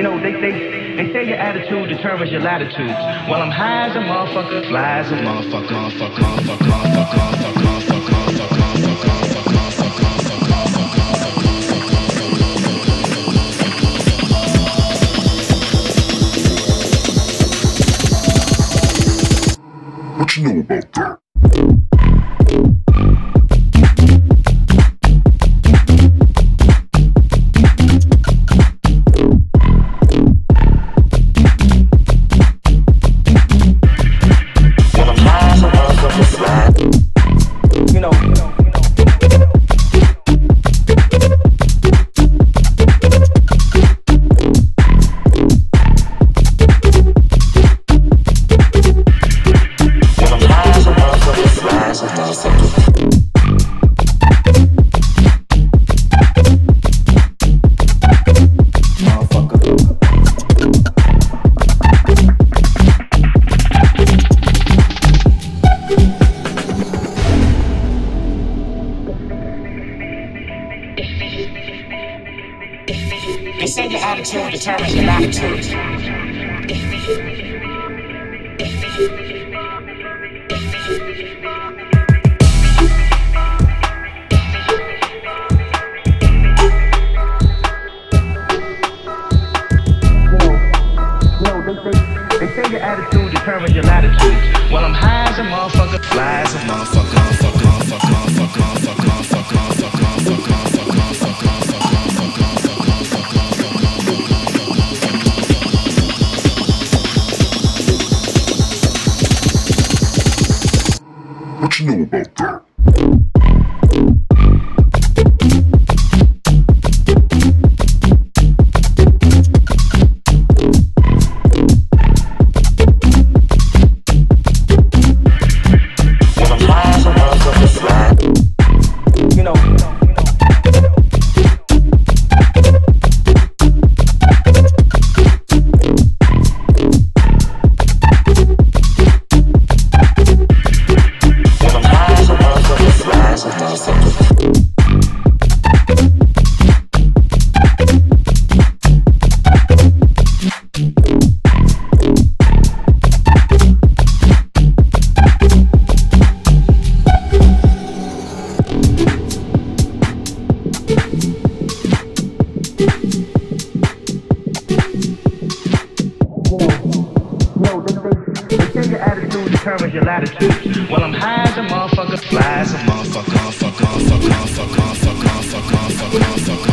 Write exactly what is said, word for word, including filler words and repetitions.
You know, they, they, they say your attitude determines your latitude. Well, I'm high as a motherfucker, fly as a motherfucker, motherfucker, motherfucker, motherfucker, motherfucker, motherfucker, What you know about that? They say your attitude determines your latitude. They say your attitude determines your latitude. Well, I'm high as a motherfucker, fly as a motherfucker, motherfucker, motherfucker, motherfucker, motherfucker, motherfucker, What you know about that? Determines your latitude. Well, I'm high as a motherfucker, fly as a motherfucker, motherfucker, motherfucker, motherfucker, motherfucker, motherfucker, motherfucker.